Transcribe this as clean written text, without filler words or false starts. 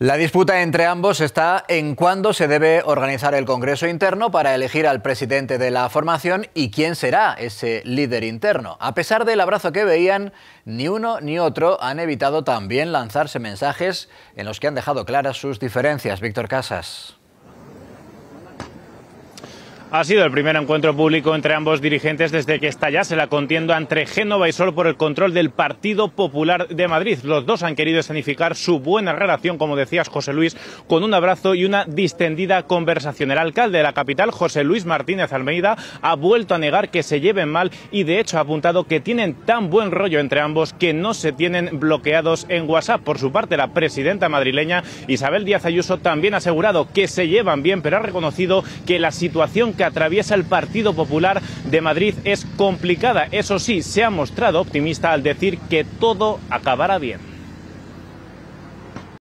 La disputa entre ambos está en cuándo se debe organizar el Congreso interno para elegir al presidente de la formación y quién será ese líder interno. A pesar del abrazo que veían, ni uno ni otro han evitado también lanzarse mensajes en los que han dejado claras sus diferencias. Víctor Casas. Ha sido el primer encuentro público entre ambos dirigentes desde que estallase la contienda entre Génova y Sol por el control del Partido Popular de Madrid. Los dos han querido escenificar su buena relación, como decías, José Luis, con un abrazo y una distendida conversación. El alcalde de la capital, José Luis Martínez Almeida, ha vuelto a negar que se lleven mal y de hecho ha apuntado que tienen tan buen rollo entre ambos que no se tienen bloqueados en WhatsApp. Por su parte, la presidenta madrileña, Isabel Díaz Ayuso, también ha asegurado que se llevan bien, pero ha reconocido que la situación que atraviesa el Partido Popular de Madrid es complicada. Eso sí, se ha mostrado optimista al decir que todo acabará bien.